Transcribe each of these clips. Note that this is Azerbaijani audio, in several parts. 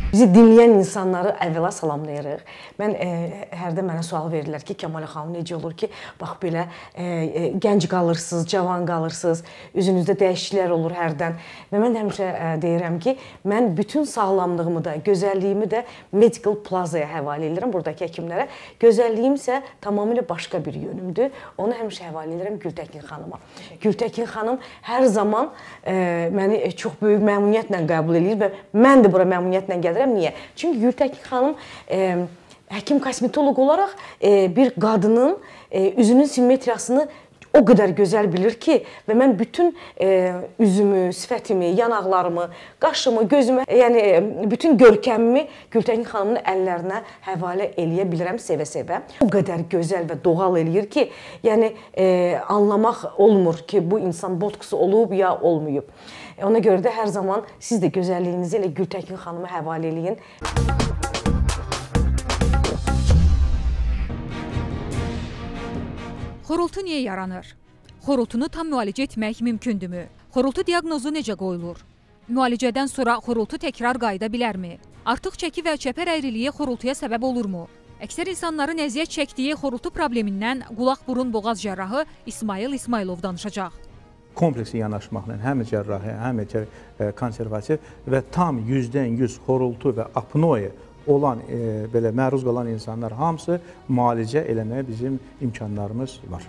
Bizi dinləyən insanları əvvəla salamlayırıq. Mən hərdən mənə sual verirlər ki, Kəmalə xanım necə olur ki, bax belə gənc qalırsınız, cavan qalırsınız, üzünüzdə dəyişikliklər olur hərdən. Və mən həmişə deyirəm ki, mən bütün sağlamlığımı da, gözəlliyimi də Medical Plaza'ya həvalə edirəm, buradakı həkimlərə. Gözəlliyim isə tamamilə başqa bir yönümdür. Onu həmişə həvalə edirəm Gültəkin xanıma. Gültəkin xanım hər zaman məni çox böyük məmnuniyyətlə qəbul edir və mən də bura məmnuniyyətlə gəlirəm. Niyə? Çünki Gültəkin xanım həkim kosmetoloq olaraq bir qadının üzünün simmetriyasını o qədər gözəl bilir ki, və mən bütün üzümü, sifətimi, yanaqlarımı, qaşımı, gözümü, yəni bütün görkəmimi Gültəkin xanımın əllərinə həvalə eləyə bilirəm sevə-sevə. O qədər gözəl və doğal eləyir ki, yəni anlamaq olmur ki, bu insan botoksu olub ya olmayıb. Ona görə də hər zaman siz də gözəlliyinizi elə Gültəkin xanıma həvalə eləyin. Xorultu niyə yaranır? Xorultunu tam müalicə etmək mümkündürmü? Xorultu diaqnozu necə qoyulur? Müalicədən sonra xorultu təkrar qayıda bilərmi? Artıq çəki və çəpər əyriliyi xorultuya səbəb olurmu? Əksər insanların əziyyət çəkdiyi xorultu problemindən qulaq, burun, boğaz cərrahı İsmail İsmailov danışacaq. Kompleksi yanaşmaqla həm cərrahi, həm konservativ və tam 100% xorultu və apnoya olan, belə məruz qalan insanlar hamısı müalicə eləməyə bizim imkanlarımız var.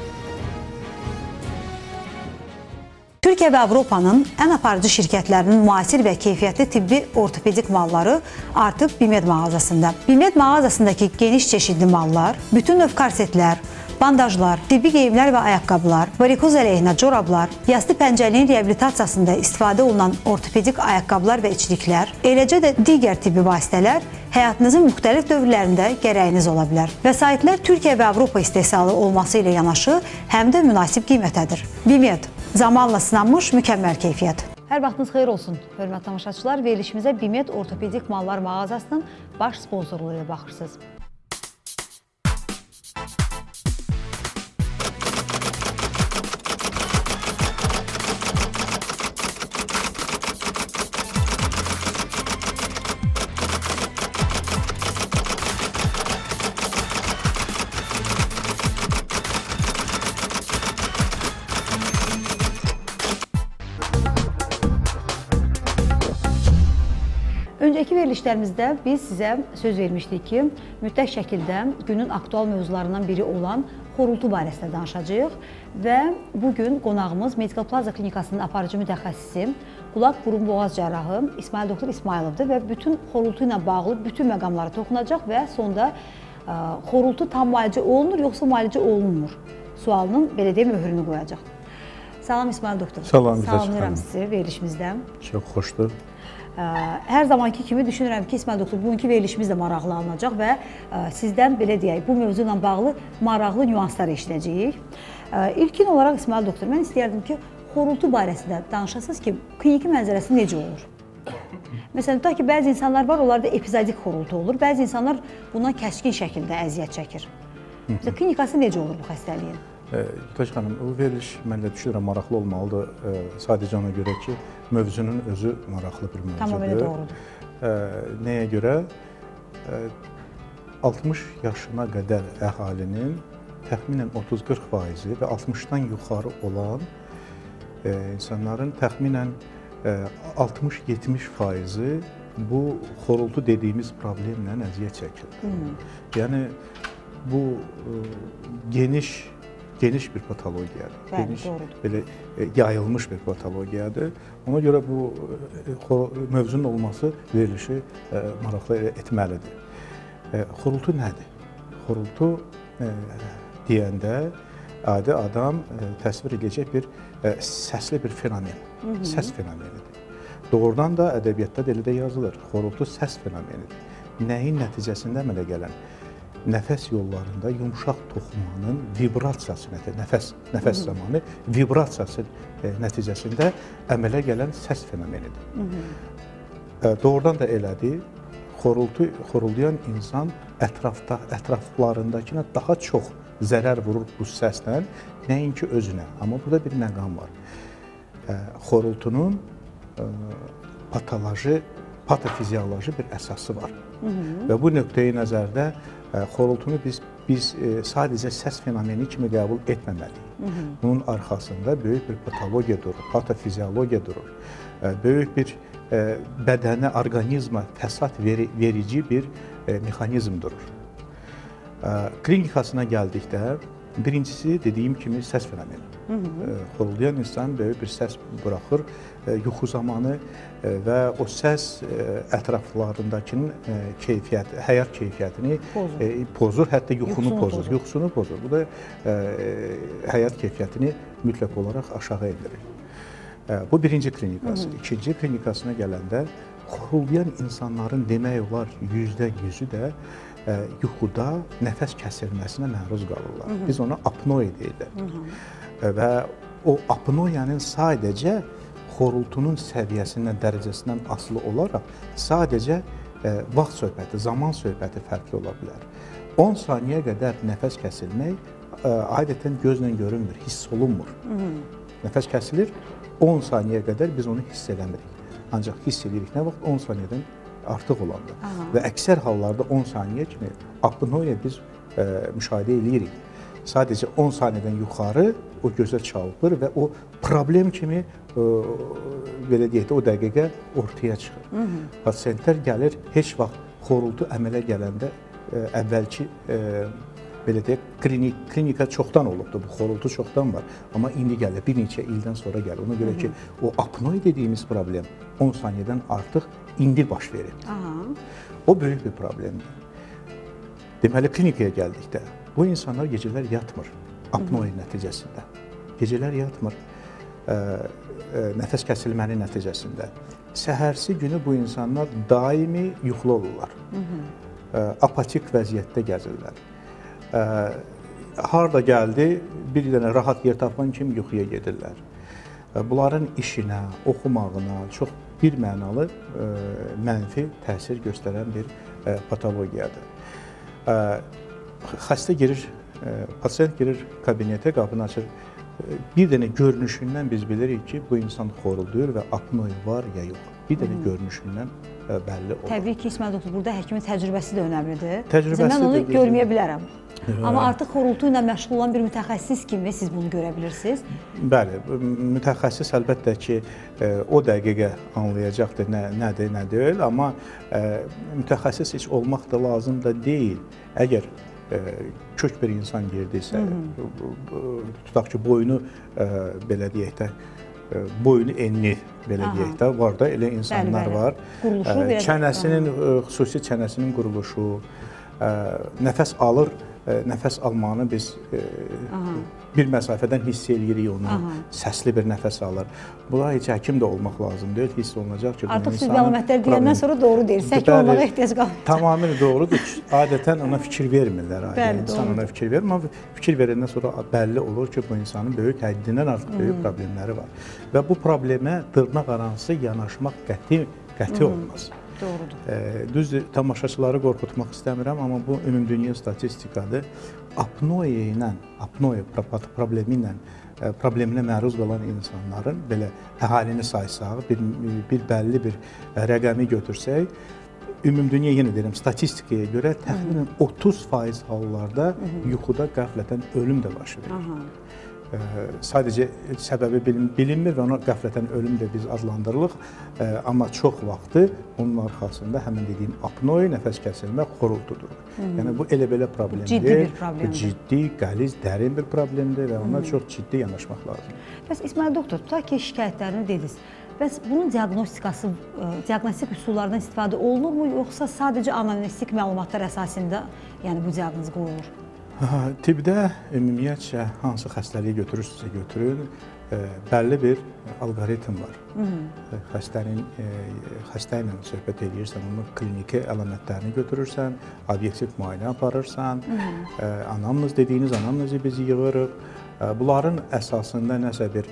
Türkiyə və Avropanın ən aparıcı şirkətlərinin müasir və keyfiyyətli tibbi ortopedik malları artıq Bimed mağazasında. Bimed mağazasındakı geniş çeşidli mallar, bütün növ korsetlər, bandajlar, tibbi geyimlər və ayaqqabılar, varikoz əleyhinə corablar, yastı pəncəliyin reabilitasiyasında istifadə olunan ortopedik ayaqqabılar və içliklər, eləcə də digər tibbi vasitələr həyatınızın müxtəlif dövrlərində gərəyiniz ola bilər. Vəsaitlər Türkiyə və Avropa istehsalı olması ilə yanaşı, həm də münasib qiymətədir. Bimed, zamanla sınanmış mükəmməl keyfiyyət. Hər vaxtınız xeyir olsun, hörmətli tamaşaçılar. Verilişimizə Bimed Ortopedik Mallar mağazasının baş sponsorluğu ilə baxırsınız. Öncəki verilişlərimizdə biz sizə söz vermişdik ki, mütləq şəkildə günün aktual mövzularından biri olan xorultu barəsində danışacağıq və bugün qonağımız Medical Plaza Klinikasının aparıcı mütəxəssisi, qulaq, burun, boğaz cərrahı İsmail doktor İsmailovdur və bütün xorultu ilə bağlı bütün məqamlara toxunacaq və sonda xorultu tam müalicə olunur, yoxsa müalicə olunmur sualının belə deyək möhrünü qoyacaq. Salam İsmail doktor. Salamlayıram sizi verilişimizdə. Çox xoşdur. Hər zamanki kimi düşünürəm ki, İsmail doktor, bugünkü verilişimiz də maraqlı alınacaq və sizdən belə deyək, bu mövzu ilə bağlı maraqlı nüanslar eşidəcəyik. İlkin olaraq İsmail doktor, mən istəyərdim ki, xorultu barəsində danışasınız ki, kliniki mənzərəsi necə olur? Məsələn, tutaq ki, bəzi insanlar var, onlarda epizodik xorultu olur, bəzi insanlar bundan kəskin şəkildə əziyyət çəkir. Klinikası necə olur bu xəstəliyin? Gültəkin xanım, o veriliş məndə düşünürəm maraqlı olmalıdır, sadəcə ona görə ki, mövzunun özü maraqlı bir mövzudur. Tamamilə doğrudur. Nəyə görə? 60 yaşına qədər əhalinin təxminən 30-40% və 60-dan yuxarı olan insanların təxminən 60-70% bu xorultu dediyimiz problemlə əziyyət çəkir. Yəni, bu geniş bir patologiyadır. Geniş, belə yayılmış bir patologiyadır. Ona görə bu mövzunun olması verilişi maraqlı etməlidir. Xorultu nədir? Xorultu deyəndə adi adam təsvir edəcək bir səsli bir fenomen, səs fenomenidir. Doğrudan da ədəbiyyatda da elə yazılır. Xorultu səs fenomenidir. Nəyin nəticəsində əmələ gələn? Nəfəs yollarında yumuşaq toxumanın vibrasiyası, nəfəs zamanı vibrasiyası nəticəsində əmələ gələn səs fenomenidir. Doğrudan da elədir, xoruldayan insan ətraflarındakına daha çox zərər vurur bu səslə, nəinki özünə. Amma burada bir məqam var. Xorultunun patoloji patofizioloji bir əsası var. Və bu nöqteyi nəzərdə xorultunu biz sadəcə səs fenomeni kimi qəbul etməməliyik. Bunun arxasında böyük bir patologiya durur, patofiziologiya durur. Böyük bir bədənə, orqanizma fəsad verici bir mexanizm durur. Klinikasına gəldikdə, birincisi dediyim kimi səs fenomeni. Xoruldayan insan böyük bir səs buraxır, yuxu zamanı və o səs ətraflarındakının həyat keyfiyyətini pozur, hətta yuxunu pozur. Yuxusunu pozur. Bu da həyat keyfiyyətini mütləq olaraq aşağı endirir. Bu birinci klinikası. İkinci klinikasına gələndə xoruldayan insanların demək olar %100-ü də yuxuda nəfəs kəsilməsinə məruz qalırlar. Biz ona apnoe deyirlər. Və o apnoyanın sadəcə xorultunun səviyyəsindən, dərəcəsindən asılı olaraq sadəcə vaxt söhbəti, zaman söhbəti fərqli ola bilər. 10 saniyə qədər nəfəs kəsilmək adətən gözlə görünmür, hiss olunmur. Nəfəs kəsilir, 10 saniyə qədər biz onu hiss eləmirik. Ancaq hiss edirik nə vaxt 10 saniyədən artıq olanda. Və əksər hallarda 10 saniyə kimi apnoya biz müşahidə edirik. Sadəcə 10 saniyədən yuxarı o gözə çarpır və o problem kimi belə deyək də o dəqiqə ortaya çıxır. Pasiyentlər gəlir, heç vaxt xorultu əmələ gələndə əvvəlki belə deyək, klinika çoxdan olubdur, bu xorultu çoxdan var. Amma indi gəlir, bir neçə ildən sonra gəlir. Ona görə ki, o apnoe dediyimiz problem 10 saniyədən artıq indi baş verir. O böyük bir problemdir. Deməli, klinikaya gəldikdə, bu insanlar gecələr yatmır apnoe nəticəsində. Gecələr yatmır nəfəs kəsilmənin nəticəsində. Səhərsi günü bu insanlar daimi yuxulu olurlar. Apatik vəziyyətdə gəzirlər. Harda gəldi, bir dənə rahat yer tapan kimi yuxuya gedirlər. Bunların işinə, oxumağına çox bir mənalı mənfi təsir göstərən bir patologiyadır. Xəstə girir, pasiyent girir kabinetə, qapını açır. Bir dənə görünüşündən biz bilirik ki, bu insan xorulduyur və apnoe var ya yox. Bir dənə görünüşündən bəlli olur. Təbii ki, İsmail doktor, burada həkimin təcrübəsi də önəmlidir. Təcrübəsi mən onu də görməyə bilərəm. Amma artıq xorultu ilə məşğul olan bir mütəxəssis kimi siz bunu görə bilirsiniz. Bəli, mütəxəssis əlbəttə ki, o dəqiqə anlayacaqdır nədir, nə deyil, amma mütəxəssis heç olmaq da lazım da deyil. Əgər kök bir insan girdisə, tutaq ki, boynu belə deyək də, boynu enli belə deyək də, var da elə insanlar var. Çənəsinin, xüsusi çənəsinin quruluşu, nəfəs alır, nəfəs almanı biz bir məsafədən hiss eləyirik onu, səsli bir nəfəs alır. Buna heç həkim də olmaq lazım deyil, hiss olunacaq ki, artıq siz əlamətlər deyəndən sonra doğru deyir, sək olmağa ehtiyac qalmayacaq. Tamamilə doğrudur. Adətən ona fikir vermirlər. İnsan ona fikir vermir, amma fikir verəndən sonra bəlli olur ki, bu insanın böyük həddindən artıq böyük problemləri var. Və bu problemə dırnaqarası yanaşmaq qəti olmaz. Doğrudur. Düzdür, tamaşaçıları qorxutmaq istəmirəm, amma bu ümumdünya statistikadır. Apnoe ilə, apnoe problemi ilə, probleminə məruz qalan insanların belə əhalini saysaq, bir bəlli bir rəqəmi götürsək, ümumdünya yenə deyirəm, statistikaya görə təxminən 30% hallarda yuxuda qəflətən ölüm də baş verir. Sadəcə səbəbi bilinmir və ona qəflətən ölüm də biz adlandırırıq. Amma çox vaxtı onun arxasında həmin dediyim apnoe, nəfəs kəsilmə, xorultudur. Yəni bu elə-belə problemdir. Ciddi bir problemdir. Ciddi, qəliz, dərin bir problemdir və ona çox ciddi yanaşmaq lazımdır. Bəs İsmail doktor, tutaq ki, şikayətlərini dediniz. Bəs bunun diaqnostikası, diaqnostik üsullardan istifadə olunurmu, yoxsa sadəcə anamnestik məlumatlar əsasında bu diaqnoz qoyulur? Tibbdə ümumiyyətcə hansı xəstəliyi götürürsünüzsə götürün, bəlli bir alqoritm var. Xəstə ilə söhbət edirsən, onun kliniki əlamətlərini götürürsən, obyektiv müayinə aparırsan, anamnez dediyiniz anamnezi biz yığırıq. Bunların əsasında nəsə bir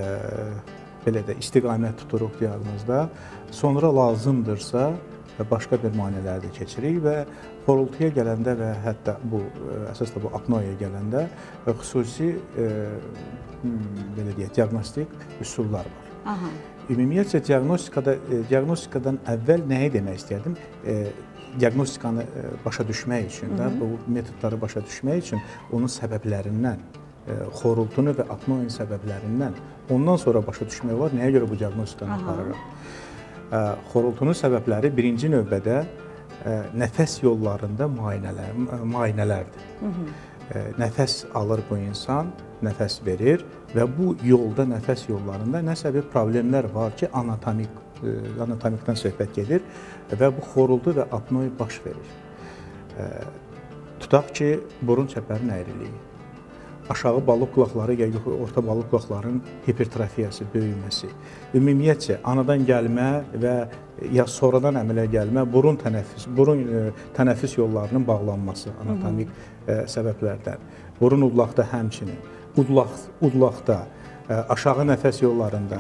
belə də istiqamət tuturuq diaqnozda. Sonra lazımdırsa başqa bir müayinələri də keçirik və xorultuya gələndə və hətta bu əsas da bu apnoeya gələndə xüsusi belə deyək diaqnostik üsullar var. Ümumiyyətcə diaqnostikadan əvvəl nəyi demək istəyərdim? Diaqnostikanı başa düşmək üçün də, bu metodları başa düşmək üçün onun səbəblərindən, xorultunu və apnoenin səbəblərindən, ondan sonra başa düşmək olar, nəyə görə bu diaqnostikanı aparırıq? Xorultunun səbəbləri birinci növbədə nəfəs yollarında müayinələrdir. Nəfəs alır bu insan, nəfəs verir və bu yolda, nəfəs yollarında nəsə bir problemlər var ki, anatomikdən söhbət gedir və bu xorultu və apnoe baş verir. Tutaq ki, burun çəpərinin əyriliyi, aşağı balıq qulaqları ya orta balıq qulaqlarının hipertrofiyası, böyüməsi, ümumiyyətcə anadan gəlmə və ya sonradan əmələ gəlmə burun tənəffüs yollarının bağlanması anatomik səbəblərdən. Burun udlaqda həmçinin, udlaqda, aşağı nəfəs yollarında,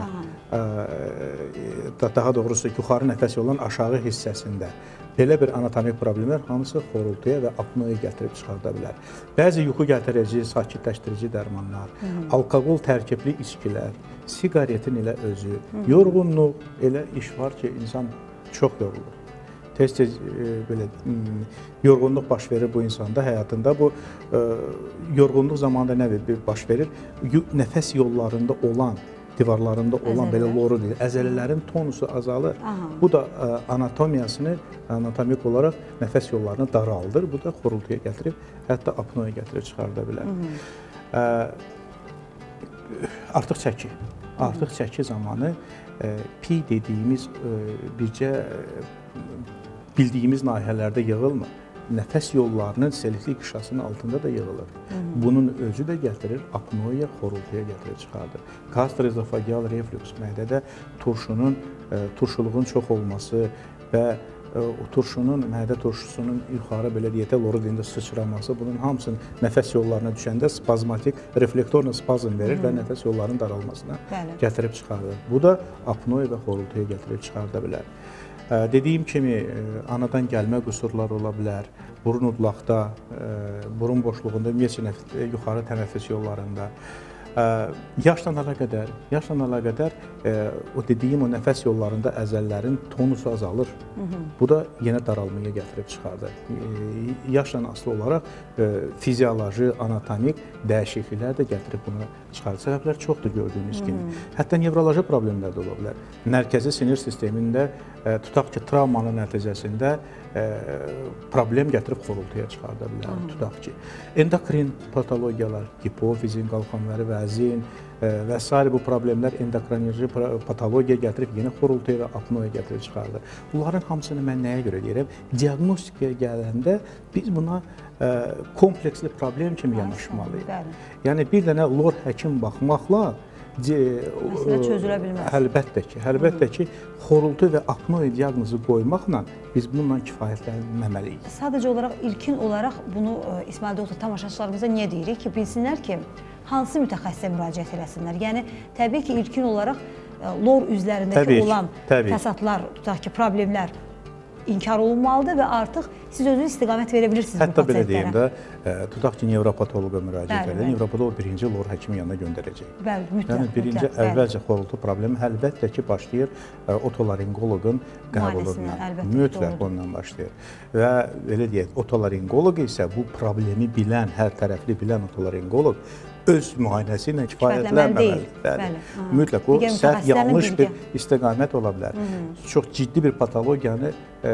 daha doğrusu yuxarı nəfəs yolunun aşağı hissəsində belə bir anatomik problemlər hamısı xorultuya və apnoeya gətirib çıxarda bilər. Bəzi yuxu gətirici, sakitləşdirici dərmanlar, alkoqol tərkibli içkilər, siqaretin elə özü, yorğunluq, elə iş var ki, insan çox yorulur. Tez-tez belə yorğunluq baş verir bu insanda həyatında. Bu yorğunluq zamanında nə baş verir? Nəfəs yollarında olan, divarlarında olan belə loru deyil, əzələlərin tonusu azalır. Bu da anatomiyasını, anatomik olaraq nəfəs yollarını daraldır. Bu da xorultuya gətirib, hətta apnoeya gətirib çıxarda bilər. Artıq çəki. Artıq çəki zamanı pi dediyimiz bircə bildiyimiz nahiyələrdə yığılmır. Nəfəs yollarının selektiv qışasının altında da yığılır. Bunun özü də gətirir, apnoeya, xorultuya gətirib çıxardır. Gastroezofageal reflüks, mədədə turşuluğun çox olması və o turşunun, mədə turşusunun yuxarı belə deyək də loru dilində sıçraması, bunun hamısının nəfəs yollarına düşəndə spazmatik, reflektorla spazm verir və nəfəs yollarının daralmasına gətirib çıxardır. Bu da apnoeya və xorultuya gətirib çıxarda bilər. Dediyim kimi, anadan gəlmə qüsurlar ola bilər, burun udlaqda, burun boşluğunda, ümumiyyətlə yuxarı tənəffüs yollarında. Yaşla əlaqədar o dediyim o nəfəs yollarında əzəllərin tonusu azalır. Bu da yenə daralmaya gətirib çıxardır. Yaşla asılı olaraq fizioloji, anatomik dəyişikliklər də gətirib bunu çıxardır. Səbəblər çoxdur gördüyünüz kimi. Hətta nevroloji problemlər də ola bilər. Mərkəzi sinir sistemində tutaq ki, travmanın nəticəsində problem gətirib xorultuya çıxarda bilər. Tutaq ki, endokrin patologiyalar, hipofizin, qalxanvari vəzin və s. bu problemlər endokrinoloji patologiya gətirib yenə xorultuya və apnoeya gətirib çıxardır. Bunların hamısını mən nəyə görə deyirəm? Diaqnostikaya gələndə biz buna kompleksli problem kimi yanaşmalıyıq. Yəni bir dənə lor həkim baxmaqla çözülə bilməz. Əlbəttə ki, xorultu və apnoe diaqnozu qoymaqla biz bununla kifayətlənməməliyik. Sadəcə olaraq, ilkin olaraq bunu İsmail doktor tamaşaçılarımıza niyə deyirik ki, bilsinlər ki, hansı mütəxəssisə müraciət eləsinlər? Yəni, təbii ki, ilkin olaraq lor üzlərindəki olan fəsadlar, tutaq ki, problemlər inkar olunmalıdır və artıq siz özünüz istiqamət verə bilirsiniz bu pasientlərə. Hətta belə deyim də, tutaq ki, nevropatoloqa müraciət edir. Nevropatoloq birinci lor həkimin yanına göndərəcək. Mütləq. Birinci əvvəlcə xorultu problemi əlbəttə ki, başlayır otolaringoloqun qəbulundan. Mütləq ondan başlayır. Və elə deyək, otolaringoloq isə bu problemi bilən, hər tərəfli bilən otolaringoloq öz müayinəsi ilə kifayətlənməməlidir. Mütləq o səhv, yanlış bir istiqamət ola bilər. Çox ciddi bir patologiyanı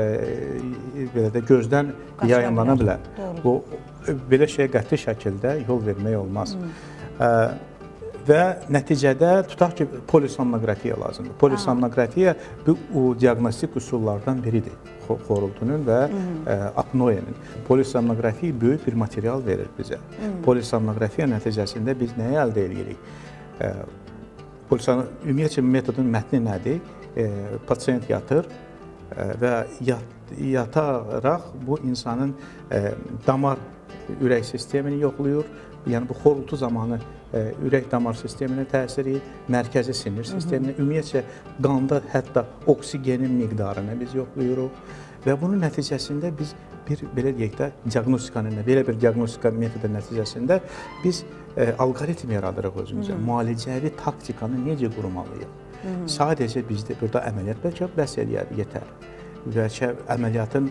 gözdən yayınlana bilər. Belə şeyə qəti şəkildə yol vermək olmaz. Və nəticədə tutaq ki, polisomnografiya lazımdır. Polisomnografiya bu diaqnostik üsullardan biridir. Xorultunun və apnoenin. Polisomnografiya böyük bir material verir bizə. Polisomnografiya nəticəsində biz nəyi əldə edirik? Ümumiyyətlə metodun mətni nədir? Pasient yatır və yataraq bu insanın damar ürək sistemini yoxlayır. Yəni bu xorultu zamanı ürək damar sisteminə təsiri, mərkəzi sinir sisteminə, ümumiyyətcə qanda hətta oksigenin miqdarını biz yoxlayırıq və bunun nəticəsində biz belə deyək də belə bir diaqnostika metodu nəticəsində biz alqoritm yaradırıq özümüzə. Müalicəvi taktikanı necə qurmalıyıq? Sadəcə bizdə burada əməliyyat bəlkə bəs eləyər, yetər. Bəlkə əməliyyatın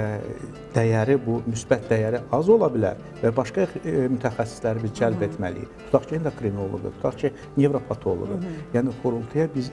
dəyəri, bu müsbət dəyəri az ola bilər və başqa mütəxəssisləri biz cəlb etməliyik. Tutaq ki, endokrinoloqu, tutaq ki, nevropatoloqu. Yəni xorultuya biz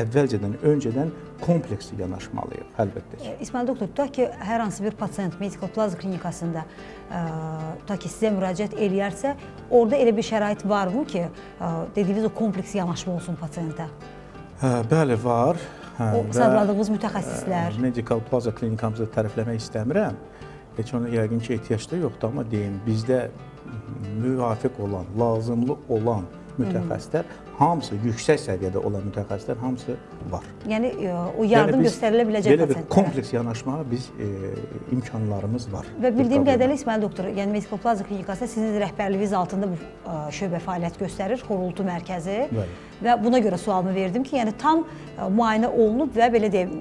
öncədən kompleksli yanaşmalıyıq, əlbəttə ki. İsmail doktor, tutaq ki, hər hansı bir pasiyent Medical Plaza klinikasında tutaq ki, sizə müraciət eləyərsə, orada elə bir şərait varmı ki, dediyiniz o kompleksli yanaşma olsun pasiyentə? Bəli, var. O sağladığımız mütəxəssislər. Medical Plaza klinikamızı tərifləmək istəmirəm. Heç ona yəqin ki, ehtiyac da yoxdur, amma deyim, bizdə müvafiq olan, lazımlı olan mütəxəssislər, hamısı yüksək səviyyədə olan mütəxəssislər hamısı var. Yəni o yardım göstərilə biləcək belə pasientlərə. Bir kompleks yanaşmağa biz imkanlarımız var. Və bildiyim qədərlə İsmail doktor, yəni Medical Plaza klinikasında sizin rəhbərliyiniz altında bu şöbə fəaliyyət göstərir, xorultu mərkəzi. Bəli. Və buna görə sualımı verdim ki, yəni tam müayinə olunub və belə deyim,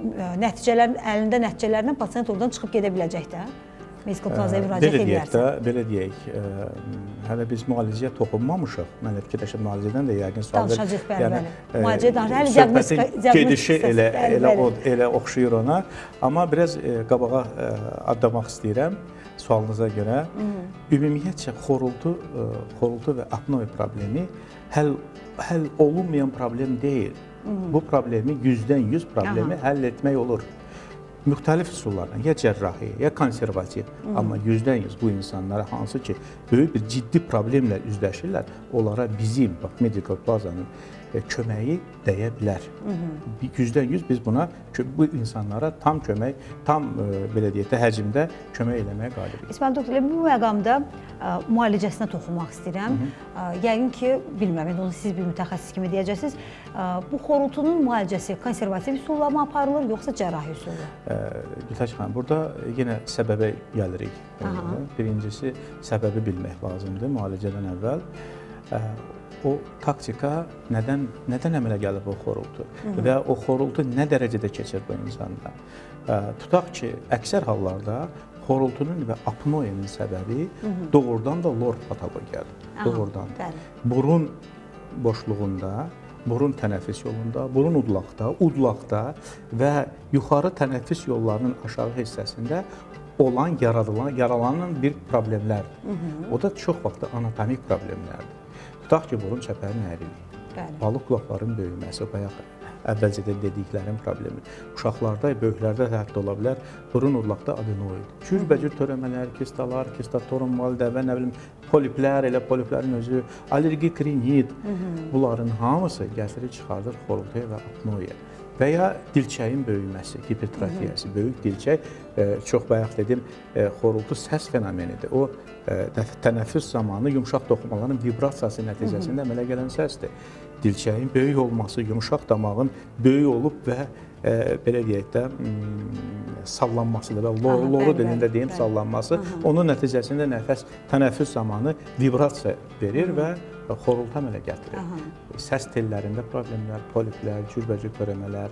əlində nəticələrlə pasient oradan çıxıb gedə biləcək də. Medical Plaza'ya müraciət edərsə. Belə deyək, hələ biz müalicəyə toxunmamışıq. Mən də fikirləşəm, müalicədən də yəqin sual verir. Danışacaq, bəli. Müalicəyə danışacaq, söhbətin gedişi elə oxşuyur ona. Amma biraz qabağa adlamaq istəyirəm sualınıza görə. Ümumiyyətcə, xorultu və apnoe problemi həll olunmayan problem deyil. Bu problemi 100% problemi həll etmək olur. Müxtəlif üsullarla, ya cərrahi, ya konservativ, amma 100% bu insanlara hansı ki, böyük bir ciddi problemlə üzləşirlər, onlara bizim, Medical Plaza'nın köməyi dəyə bilər. 100% biz buna, bu insanlara tam kömək, tam belə deyək də, həcmdə kömək eləməyə qalibik. İsmail doktor, bu məqamda müalicəsinə toxunmaq istəyirəm. Yəqin ki, bilmirəm, onu siz bir mütəxəssis kimi deyəcəksiniz. Bu xorultunun müalicəsi konservativ üsulla mı aparılır, yoxsa cərrahi üsulla? Gültaç xanım, burada yenə səbəbə gəlirik. Birincisi, səbəbi bilmək lazımdır müalicədən əvvəl. O taktika nədən əmələ gəlir bu xorultu və o xorultu nə dərəcədə keçir bu insanda? Tutaq ki, əksər hallarda xorultunun və apnoenin səbəbi doğrudan da lor patologiyadır. Doğrudan da. Burun boşluğunda, burun tənəffüs yolunda, burun udlaqda və yuxarı tənəffüs yollarının aşağı hissəsində olan, yaralanan bir problemlərdir. O da çox vaxt anatomik problemlərdir. Tutaq ki, burun çəpərinin əyriliyi, balıq qulaqların böyüməsi, bayaq əvvəlcədə dediklərim problemi. Uşaqlarda, böyüklərdə də hətta ola bilər, burun udlaqda adenoid. Cürbəcür törəmələr, kistalar, kistatorum, valdəvə, nə bilim, poliplər, elə poliplərin özü, allergik rinit, bunların hamısı gətirir çıxardır xorultuya və apnoeya. Və ya dilçəyin böyüməsi, hipertrofiyası, böyük dilçək, çox bayaq dedim, xorultu səs fenomenidir. O, tənəffüs zamanı yumşaq toxumaların vibrasiyası nəticəsində əmələ gələn səsdir. Dilçəyin böyük olması, yumşaq damağın böyük olub və belə deyək də, sallanmasıdır və loru dilində deyim sallanması, onun nəticəsində tənəffüs zamanı vibrasiya verir və xorultu əmələ gətirir. Səs tellərində problemlər, poliplər, cürbəcür törəmələr,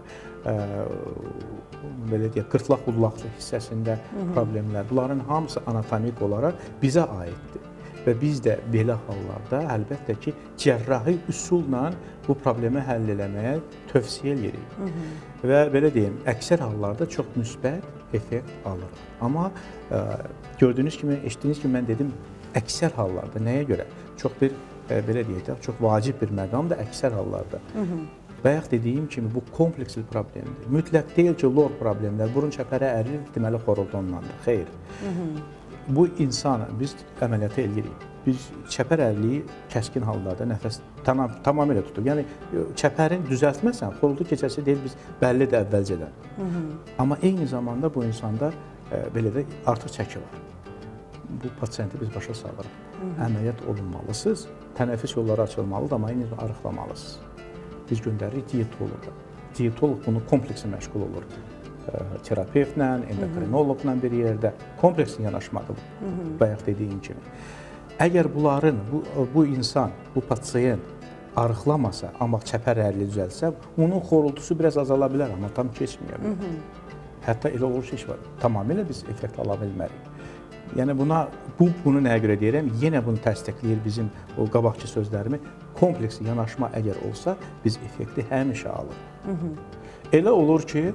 belə deyək, qırtlaq udlaq hissəsində problemlər, bunların hamısı anatomik olaraq bizə aiddir. Və biz də belə hallarda əlbəttə ki, cərrahi üsulla bu problemi həll eləməyə tövsiyə edirik. Və belə deyim, əksər hallarda çox müsbət effekt alır. Amma gördüyünüz kimi, eşitdiyiniz kimi mən dedim, əksər hallarda nəyə görə? Çox bir, belə deyək də, çox vacib bir məqam da əksər hallarda. Bayaq dediyim kimi, bu kompleks bir problemdir. Mütləq deyil ki, lor problemlər, burun çəpəri ərilir, deməli xorultu ondandır. Xeyr. Bu insan, biz əməliyyatı eləyirik. Biz çəpər əriliyi kəskin hallarda nəfəs tamamilə tutur. Yəni, çəpərin düzəltməsən, xorultu keçəsi deyil, biz bəllidir əvvəlcədən. Amma eyni zamanda bu insanda belə də artıq çəki var. Bu pasiyenti biz başa salırıq. Əməliyyat olunmalısınız, tənəffüs yolları açılmalıdır, amma eyni zamanda arıqlamalısınız. Biz göndəririk diyetoloqa. Diyetolog bunu kompleksi məşğul olur. Terapevtlə, endokrinoloqla bir yerdə kompleks yanaşmadır, bayaq dediyim kimi. Əgər bunların, bu insan, bu pasiyent arıqlamasa, amma çəpər ərili düzəlsə, onun xorultusu biraz azala bilər, amma tam keçməyə bilər. Hətta elə olur ki, tamamilə biz effekt ala bilmərik. Yəni, bunu nəyə görə deyirəm? Yenə bunu təsdiqləyir bizim o qabaqçı sözlərimi. Kompleks yanaşma əgər olsa, biz effekti həmişə alırıq. Elə olur ki,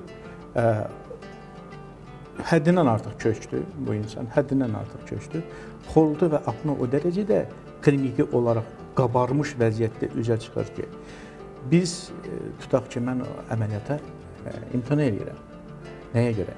həddindən artıq köçdü bu insan, həddindən artıq köçdü. Xorultu və apno o dərəcədə kliniki olaraq qabarmış vəziyyətdə üzə çıxır ki, biz tutaq ki, mən əməliyyata imtina edirəm. Nəyə görə?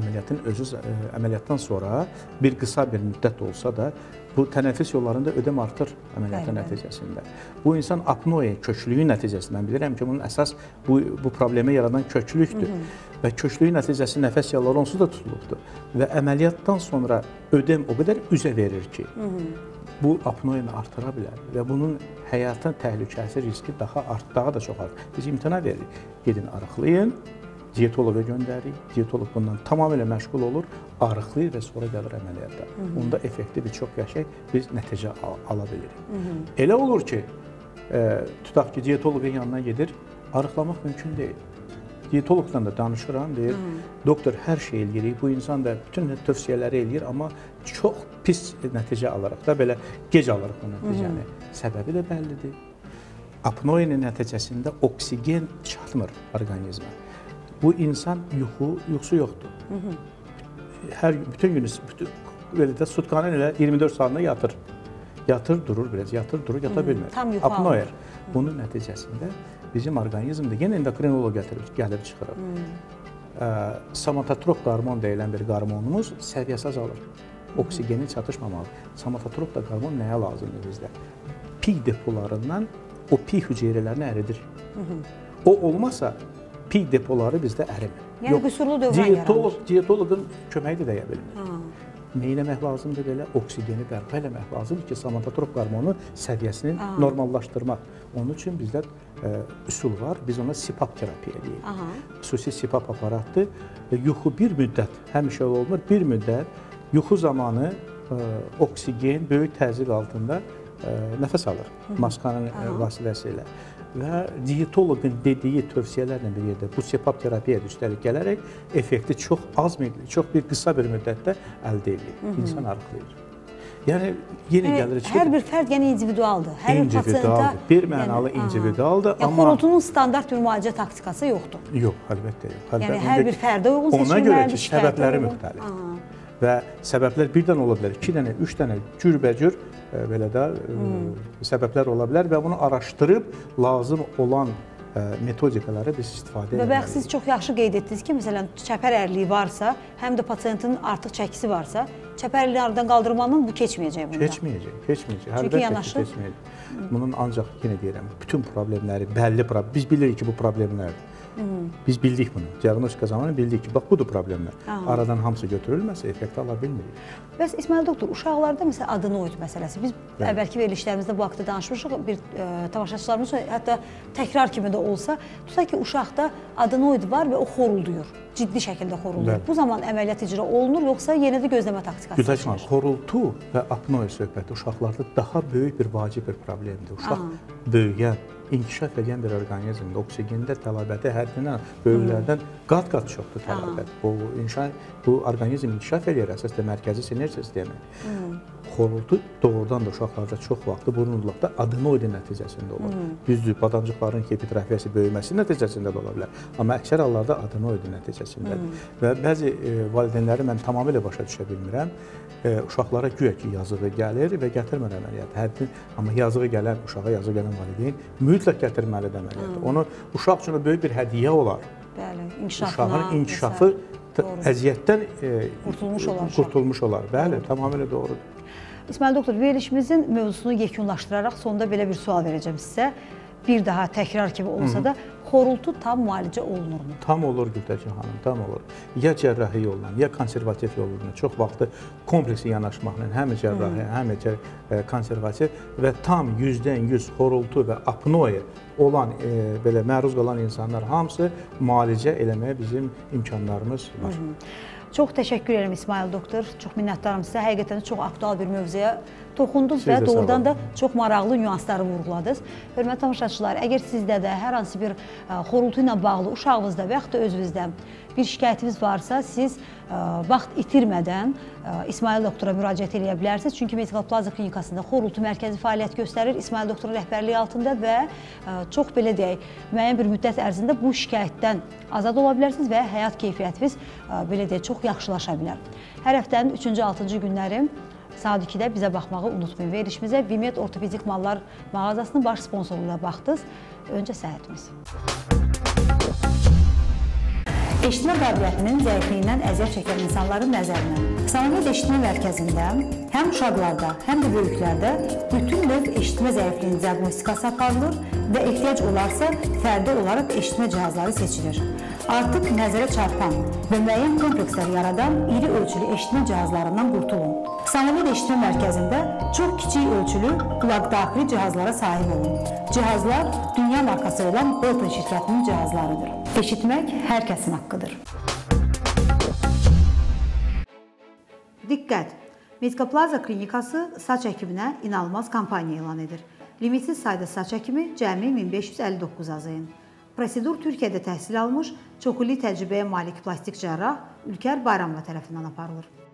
Əməliyyatdan sonra bir qısa bir müddət olsa da, bu tənəffüs yollarında ödəm artır əməliyyatın nəticəsində. Bu insan apnoya, köklüyün nəticəsindən bilirəm ki, bunun əsas bu problemi yaradan köklükdür. Və köklüyün nəticəsi nəfəs yolları onsuz da tutulubdur. Və əməliyyatdan sonra ödəm o qədər üzə verir ki, bu apnoyanı artıra bilər və bunun həyatın təhlükəsi riski daha da çox artır. Biz imtina veririk, gedin arıqlayın, diyetoloqa göndəririk, diyetolog bundan tamamilə məşğul olur, arıqlayır və sonra gəlir əməliyyata. Onda effektiv bir çox yaşayıb biz nəticə ala bilirik. Elə olur ki, tutaq ki, diyetoloqun yanına gedir, arıqlamaq mümkün deyil. Diyetologla da danışıram, deyir, doktor hər şey eləyirik, bu insan da bütün tövsiyələri eləyir, amma çox pis nəticə alaraq da belə gec alırıq bu nəticəni. Səbəbi də bəllidir. Apnoyanın nəticəsində oksigen çatmır orqanizmə. Bu insan yuxusu yoxdur. Bütün günü, belə də sutkanın elə 24 saatında yatır. Yatır, durur biraz, yatır, durur, yata bilmir. Apnoya. Bunun nəticəsində bizim orqanizmdə yenə endokrinoloq gəlib çıxırıq. Somatotrop qarmon deyilən bir qarmonumuz səviyyəsi azalır. Oksigeni çatışmamalı. Somatotrop da qarmon nəyə lazımdır bizdə? Pi depolarından o pi hüceyrələrini əridir. O olmasa, pi depoları bizdə ərimir. Yəni qüsurlu dövran yaranır. Diyetoloqun köməyi də deyə bilmir. Nə eləmək lazımdır belə? Oksigeni bərpa eləmək lazımdır ki, somatotrop qarmonu səviyyəsini normallaşdırmaq. Onun üçün bizdə üsul var, biz ona CPAP terapiya deyirik. Xüsusi CPAP aparatdır. Yuxu bir müddət, həmişə olmur, bir müddət yuxu zamanı oksigen böyük təzyiq altında nəfəs alır maskanın vasitəsilə. Və diyetoloqun dediyi tövsiyələrlə bir yerdə bu CPAP terapiyaya üstəlik gələrək effekti çox bir qısa bir müddətdə əldə edir. İnsan arıqlayır. Yəni, yenə gəlir çıxır. Hər bir fərd yəni individualdır. Hər bir pasiyenta... Bir mənalı individualdır. Xorultunun standart bir müalicə taktikası yoxdur. Yox, əlbəttə yox. Yəni, hər bir fərdə uyğun seçilməlidir. Ona görə ki, səbəbləri müxtəlifdir. Və səbəblər birdən ola bilər, 2 dənə, 3 dənə cürbəcür belə də səbəblər ola bilər və bunu araşdırıb lazım olan metodikaları biz istifadə edək. Və siz çox yaxşı qeyd etdiniz ki, məsələn, çəpər ərliyi varsa, həm də pasiyentin artıq çəkisi varsa, çəpər ərliyi aradan qaldırmanın bu keçməyəcək bunda. Keçməyəcək. Çünki yanaşı. Bunun ancaq, yenə deyirəm, bütün problemləri, bəlli problem, biz bilirik ki, bu problemlərdir. Biz bildik bunu. Diaqnostika zamanı bildik ki, bax, budur problemlər. Aradan hamısı götürülməsə, effekt ala bilmirik. Bəs İsmail doktor, uşaqlarda məsələn adenoid məsələsi, biz əvvəlki verilişlərimizdə bu haqda danışmışıq, bir tamaşaçılarımız hətta təkrar kimi də olsa, tutaq ki, uşaqda adenoid var və o xorulduyur, ciddi şəkildə xorulduyur. Bu zaman əməliyyat icra olunur, yoxsa yenə də gözləmə taktikası seçilir? Xorultu və apnoya söhbəti uşaqlarda daha böyük bir vacib bir problemdir. Uşaq böyüyən, inkişaf edən bir orqanizmdə oksigində tələbəti həddindən böyüklərdən qat-qat çoxdur tələbət. Bu orqanizm inkişaf edir, əsas da mərkəzi sinir sistemi. Xorultu doğrudan da uşaqlarda çox vaxtı burunluqda adenoidin nəticəsində olur. Düzdür, badancıqların hipertrofiyası böyüməsi nəticəsində də ola bilər. Amma əksər hallarda adenoidin nəticəsindədir. Və bəzi valideynləri mən tamamilə başa düşə bilmirəm. Uşaqlara güya ki, yazığı gəlir və gətirmir əməliyyat. Amma yazığı gələn, uşağa yazığı gələn valideyn mütləq gətirməlidir əməliyyat. Onu uşaq üçün böyük bir hədiyyə olar. Uşağın inkişafı əziyyətdən qurtulmuş olar. Bəli, tamamilə doğrudur. İsmail doktor, verilişimizin mövzusunu yekunlaşdıraraq sonda belə bir sual verəcəm sizə. Bir daha təkrar kimi olsa da, xorultu tam müalicə olunurmu? Tam olur Gültəkin xanım, tam olur. Ya cərrahi yolla, ya konservativ yolla, çox vaxtı kompleksi yanaşmaqla, həm cərrahi, həm konservativ və tam 100% xorultu və apnoya olan, belə məruz qalan insanlar hamısı müalicə eləməyə bizim imkanlarımız var. Çox təşəkkür edirəm İsmail doktor, çox minnətdarım sizə. Həqiqətən çox aktual bir mövzuya toxundunuz və Siz də doğrudan sağ da çox maraqlı nüansları vurğuladınız. Hörmətli tamaşaçılar, əgər sizdə də hər hansı bir xorultu ilə bağlı uşağınızda və yaxud da özünüzdə bir şikayətiniz varsa, siz vaxt itirmədən İsmail doktora müraciət edə bilərsiniz. Çünki Medical Plaza klinikasında xorultu mərkəzi fəaliyyət göstərir İsmail doktorun rəhbərliyi altında və çox belə deyək, müəyyən bir müddət ərzində bu şikayətdən azad ola bilərsiniz və həyat keyfiyyətiniz belə deyək, çox yaxşılaşa bilər. Hər həftənin 3-cü, 6-cı günləri saat 2-də bizə baxmağı unutmayın. Verilişimizə Bimed Ortopedik Mallar mağazasının baş sponsoru ilə baxdınız. Öncə səhhətimiz. Eşitmə qabiliyyətinin zəifliyindən əziyyət çəkən insanların nəzərinə. Sanamed Eşitmə Mərkəzində həm uşaqlarda, həm də böyüklərdə bütün növ eşitmə zəifliyinin diaqnostikası aparılır və ehtiyac olarsa fərdi olaraq eşitmə cihazları seçilir. Artıq nəzərə çarpan və müəyyən komplekslər yaradan iri ölçülü eşitmə cihazlarından qurtulun. Sanamed Eşitmə Mərkəzində çox kiçik ölçülü qulaqdaxili cihazlara sahib olun. Cihazlar dünya markası olan Bolton şirkətinin cihazlarıdır. Eşitmək hər kəsin haqqıdır. Diqqət! Medical Plaza klinikası saç əkiminə inanılmaz kampaniya elan edir. Limitsiz sayda saç əkimi cəmi 1559 azayın. Prosedur Türkiyədə təhsil almış, çoxillik təcrübəyə malik plastik cərrah Ülkər Bayramlı tərəfindən aparılır.